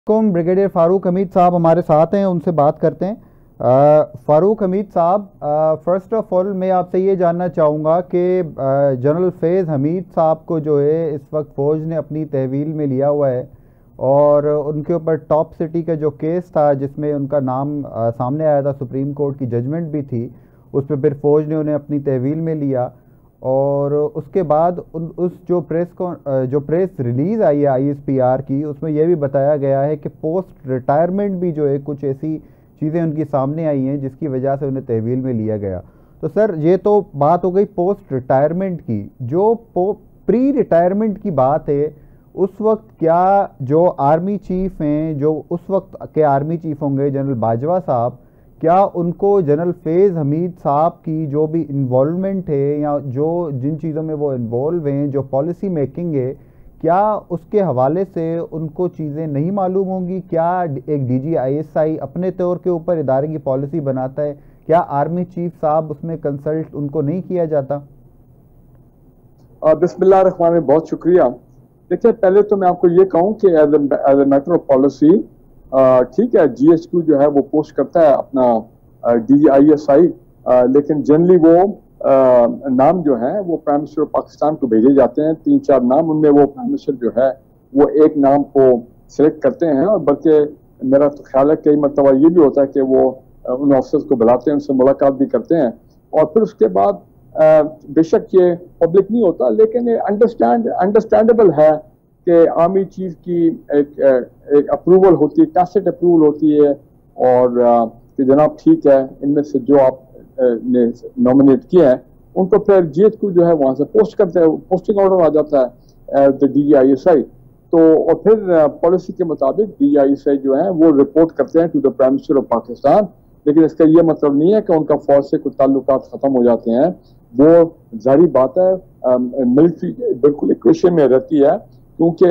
Brigadier Farooq Hamid साहब हमारे साथ हैं, उनसे बात करते हैं। फारूक हमीद साहब, फर्स्ट ऑफ ऑल मैं आपसे ये जानना चाहूँगा कि जनरल फैज़ हमीद साहब को जो है इस वक्त फ़ौज ने अपनी तहवील में लिया हुआ है और उनके ऊपर टॉप सिटी का जो केस था जिसमें उनका नाम सामने आया था, सुप्रीम कोर्ट की जजमेंट भी थी, उस पर फिर फ़ौज ने उन्हें अपनी तहवील में लिया और उसके बाद उस जो प्रेस रिलीज़ आई है ISPR की, उसमें यह भी बताया गया है कि पोस्ट रिटायरमेंट भी जो है कुछ ऐसी चीज़ें उनकी सामने आई हैं जिसकी वजह से उन्हें तहवील में लिया गया। तो सर ये तो बात हो गई पोस्ट रिटायरमेंट की। जो प्री रिटायरमेंट की बात है, उस वक्त क्या जो आर्मी चीफ हैं, जो उस वक्त के आर्मी चीफ होंगे जनरल बाजवा साहब, क्या उनको जनरल फैज़ हमीद साहब की जो भी इन्वॉल्वमेंट है या जो जिन चीज़ों में वो इन्वॉल्व हैं, जो पॉलिसी मेकिंग है, क्या उसके हवाले से उनको चीज़ें नहीं मालूम होंगी? क्या एक DGISI अपने तौर के ऊपर इदारे की पॉलिसी बनाता है, क्या आर्मी चीफ साहब उसमें कंसल्ट उनको नहीं किया जाता? बिस्मिल्लाह रहमान, बहुत शुक्रिया। देखिए, पहले तो मैं आपको ये कहूँ कि as a matter of policy ठीक है, GHQ जो है वो पोस्ट करता है अपना DGISI, लेकिन जनरली वो नाम जो है वो प्राइम मिनिस्टर पाकिस्तान को भेजे जाते हैं। 3-4 नाम, उनमें वो प्राइम मिनिस्टर जो है वो एक नाम को सिलेक्ट करते हैं और बल्कि मेरा तो ख्याल है कई मरतबा ये भी होता है कि वो उन ऑफिसर्स को बुलाते हैं, उनसे मुलाकात भी करते हैं और फिर उसके बाद बेशक ये पब्लिक नहीं होता, लेकिन ये अंडरस्टैंडेबल है कि आर्मी चीफ की एक अप्रूवल होती है, टैसिट अप्रूवल होती है और कि जनाब ठीक है, इनमें से जो आप ने नॉमिनेट किया है उनको फिर GHQ जो है वहां से पोस्ट करते हैं, पोस्टिंग ऑर्डर आ जाता है DGISI। तो और फिर पॉलिसी के मुताबिक DGISI जो है वो रिपोर्ट करते हैं to the prime minister of Pakistan. लेकिन इसका ये मतलब नहीं है कि उनका फौज से कुछ ताल्लुकात खत्म हो जाते हैं। वो जारी बात है, मिलिट्री बिल्कुल इक्वेशन में रहती है, क्योंकि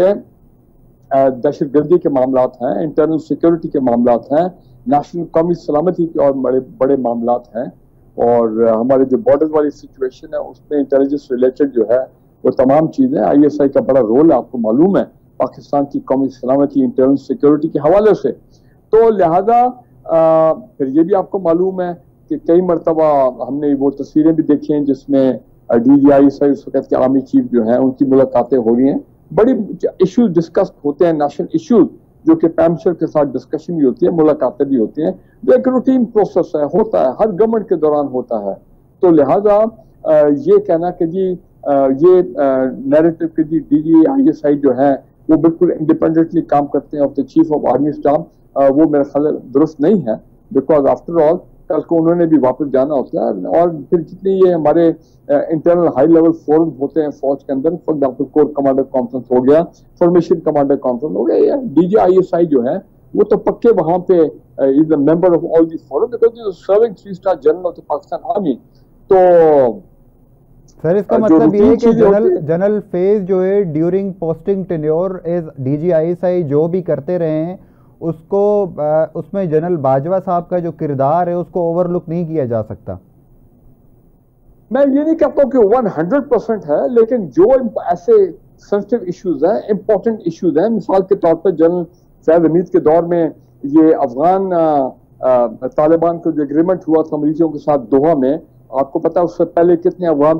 दहशतगर्दी के मामलात हैं, इंटरनल सिक्योरिटी के मामलात हैं, नेशनल कौमी सलामती के और बड़े बड़े मामलात हैं और हमारे जो बॉर्डर वाली सिचुएशन है उसमें इंटेलिजेंस रिलेटेड जो है वो तमाम चीज़ें ISI का बड़ा रोल है, आपको मालूम है, पाकिस्तान की कौमी सलामती, इंटरनल सिक्योरिटी के हवाले से। तो लिहाजा फिर ये भी आपको मालूम है कि कई मरतबा हमने वो तस्वीरें भी देखी हैं जिसमें DGISI उस वक्त के आर्मी चीफ जो है उनकी मुलाकातें हो रही हैं, बड़ी इश्यूज डिस्कस होते हैं, नेशनल इश्यूज, जो कि प्राइम मिनिस्टर के साथ डिस्कशन भी होती है, मुलाकातें भी होती हैं, जो एक रूटीन प्रोसेस है, होता है, हर गवर्नमेंट के दौरान होता है। तो लिहाजा ये कहना कि जी ये नैरेटिव कि जी DGISI जो है वो बिल्कुल इंडिपेंडेंटली काम करते हैं of the chief of army staff, वो मेरा ख्याल दुरुस्त नहीं है, बिकॉज आफ्टर ऑल कल को उन्होंने भी वापस जाना होता है और फिर जितनी ये हमारे इंटरनल हाई लेवल फोरम होते हैं फौज के अंदर, for example corps commander conference हो गया, फॉर्मेशन कमांडर कॉन्फ्रेंस हो गया, DGISI जो है वो तो पक्के वहां पे is a member of all this forum because is serving three star general of the Pakistan army. तो सर इसका मतलब ये है कि जनरल फैज़ जो है during posting tenure as DGISI जो भी करते रहे हैं उसको उसमें जनरल बाजवा साहब का जो किरदार है उसको ओवरलुक नहीं किया जा सकता। मैं ये नहीं कहता हूँ कि 100% है, लेकिन जो ऐसे सेंसिटिव इश्यूज हैं, इंपॉर्टेंट इश्यूज हैं, मिसाल के तौर पर जनरल फैज़ हमीद के दौर में ये अफगान तालिबान का जो एग्रीमेंट हुआ था अमरीकियों के साथ दोहा में, आपको पता है उससे पहले कितने अफगान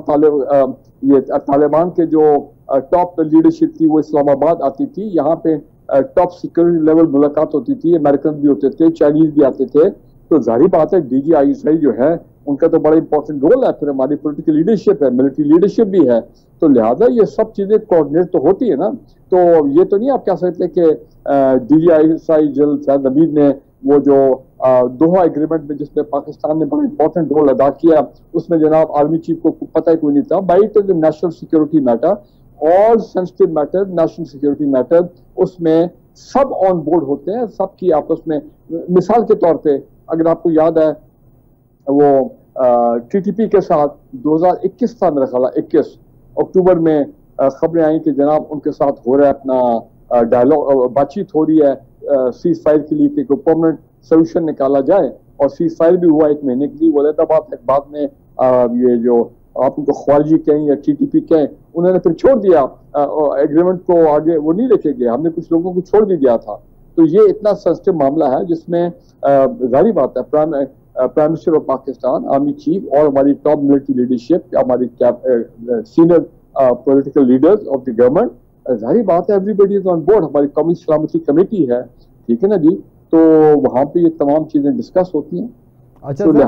तालिबान के जो टॉप लीडरशिप थी वो इस्लामाबाद आती थी, यहाँ पे टॉप सिक्योरिटी लेवल मुलाकात होती थी, अमेरिकन भी होते थे, चाइनीज भी आते थे। तो जाहिर बात है DGISI जो है उनका तो बड़ा इंपॉर्टेंट रोल है, फिर हमारी पॉलिटिकल लीडरशिप है, मिलिट्री लीडरशिप भी है, तो लिहाजा ये सब चीजें कोऑर्डिनेट तो होती है ना। तो ये तो नहीं आप कह सकते कि DGISI जनरल फैज़ हमीद ने वो जो दोहा एग्रीमेंट में जिसमें पाकिस्तान ने बड़ा इंपॉर्टेंट रोल अदा किया उसमें जनाब आर्मी चीफ को पता ही कोई नहीं था। By it is national security matter, all sensitive matter, national security matter, उसमें सब ऑन बोर्ड होते हैं, सबकी आपस में। मिसाल के तौर पे अगर आपको याद है वो TTP के साथ 2021 था मेरा ख्याल, 21 अक्टूबर में खबरें आई कि जनाब उनके साथ हो रहा है अपना डायलॉग, बातचीत हो रही है सीज फायर के लिए कि कोई परमानेंट सोल्यूशन निकाला जाए, और सीज फायर भी हुआ 1 महीने के लिए। वो अलग बात है, बाद में ये जो आप उनको ख्वारजी कहें या TTP कहें, उन्होंने फिर छोड़ दिया एग्रीमेंट को, आगे वो नहीं लेके गए, हमने कुछ लोगों को छोड़ भी दिया था। तो ये इतना सेंसिटिव मामला है जिसमें जाहिर बात है prime minister of Pakistan, army chief और हमारी टॉप मिलिट्री लीडरशिप, हमारी senior political leaders of the government, जाहिर बात है एवरीबडी इज ऑन बोर्ड। हमारी कौमी सलामती कमेटी है, ठीक है ना जी, तो वहां पे ये तमाम चीजें डिस्कस होती हैं। अच्छा सर,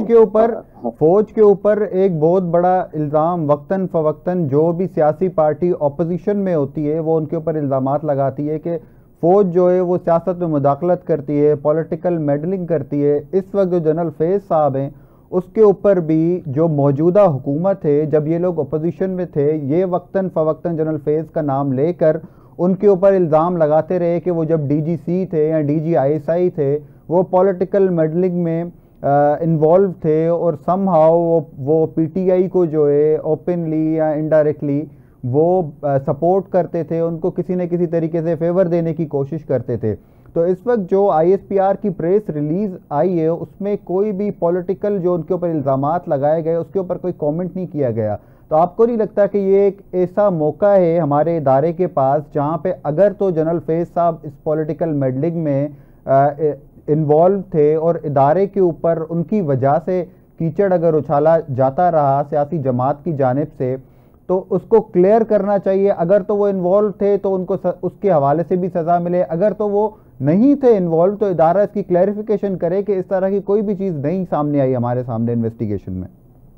फौज के ऊपर एक बहुत बड़ा इल्ज़ाम वक्तन फवक्तन जो भी सियासी पार्टी ऑपोजिशन में होती है वो उनके ऊपर इल्ज़ामात लगाती है कि फ़ौज जो है वो सियासत में मुदाखलत करती है, पॉलिटिकल मेडलिंग करती है। इस वक्त जो जनरल फैज़ साहब हैं उसके ऊपर भी जो मौजूदा हुकूमत है, जब ये लोग अपोजिशन में थे, ये वक्तन फवक्तन जनरल फैज़ का नाम लेकर उनके ऊपर इल्ज़ाम लगाते रहे कि वो जब DGC थे या DGISI थे वो पॉलिटिकल मेडलिंग में इन्वॉल्व थे और समहाउ वो PTI को जो है ओपनली या इनडायरेक्टली वो सपोर्ट करते थे, उनको किसी न किसी तरीके से फेवर देने की कोशिश करते थे। तो इस वक्त जो ISPR की प्रेस रिलीज आई है उसमें कोई भी पॉलिटिकल जो उनके ऊपर इल्ज़ामात लगाए गए उसके ऊपर कोई कमेंट नहीं किया गया। तो आपको नहीं लगता कि ये एक ऐसा मौका है हमारे इदारे के पास जहाँ पे अगर तो जनरल फैज़ साहब इस पॉलिटिकल मेडलिंग में इन्वॉल्व थे और इदारे के ऊपर उनकी वजह से कीचड़ अगर उछाला जाता रहा सियासी जमात की जानिब से तो उसको क्लियर करना चाहिए। अगर तो वो इन्वॉल्व थे तो उनको उसके हवाले से भी सज़ा मिले, अगर तो वो नहीं थे इन्वॉल्व तो इदारा इसकी क्लैरिफिकेशन करे कि इस तरह की कोई भी चीज़ नहीं सामने आई हमारे सामने इन्वेस्टिगेशन में।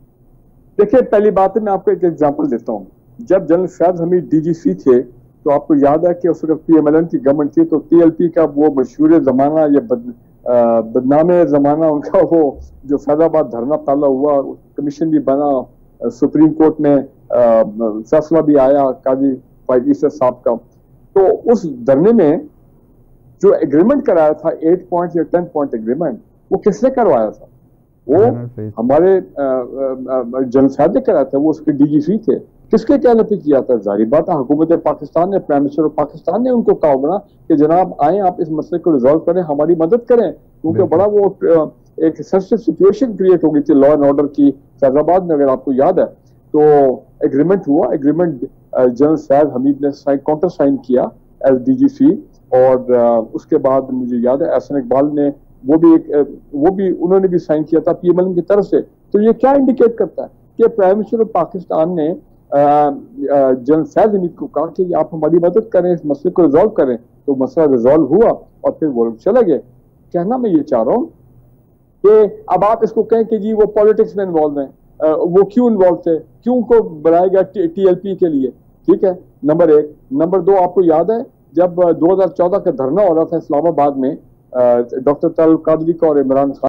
देखिए, पहली बात है मैं आपको एक एग्जांपल देता हूँ। जब जनरल फैज़ हमीद DGC थे तो आपको याद है कि उस वक्त PMLN की गवर्नमेंट थी, तो TLP का वो मशहूर जमाना या बदनामे जमाना उनका वो जो फैजाबाद धरना ताला हुआ, कमीशन भी बना, सुप्रीम कोर्ट में फैसला भी आया काजी फाइज ईसा साहब का। तो उस धरने में जो एग्रीमेंट कराया था 8 पॉइंट या 10 पॉइंट एग्रीमेंट, वो किसने करवाया था? वो हमारे जनरल फैज़ ने कराया था, वो उसके DGC थे। किसके कहने पे किया था? जाहिर बात है हुकूमत पाकिस्तान ने, प्राइम मिनिस्टर ऑफ पाकिस्तान ने उनको कहा होगा ना कि जनाब आए आप इस मसले को रिजॉल्व करें, हमारी मदद करें, क्योंकि बड़ा वो एक सेंसिटिव सिचुएशन क्रिएट हो गई थी लॉ एंड ऑर्डर की फैजाबाद में, अगर आपको याद है। तो एग्रीमेंट हुआ, एग्रीमेंट जनरल फैज़ हमीद ने काउंटर साइन किया एज DGC, और उसके बाद मुझे याद है एहसन इकबाल ने वो भी उन्होंने भी साइन किया था PMLN की तरफ से। तो ये क्या इंडिकेट करता है कि प्राइम मिनिस्टर ऑफ पाकिस्तान ने जनरल फैज़ हमीद को कहा कि आप हमारी मदद करें, इस मसले को रिजॉल्व करें। तो मसला रिजॉल्व हुआ और फिर वो लोग चले गए। कहना मैं ये चाह रहा हूँ कि अब आप इसको कहें कि जी वो पॉलिटिक्स में इन्वॉल्व हैं, वो क्यों इन्वॉल्व थे, क्यों उनको बनाया गया TLP के लिए, ठीक है, नंबर 1। नंबर 2, आपको याद है जब 2014 का धरना हो रहा था इस्लामाबाद में, डॉक्टर तलत कादरी का और इमरान खान